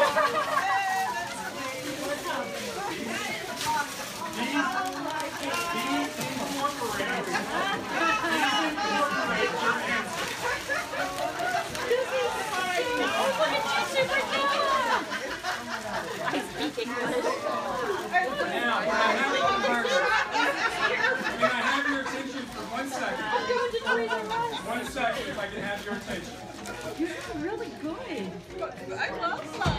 One second, if I can have your attention. You're really good. I love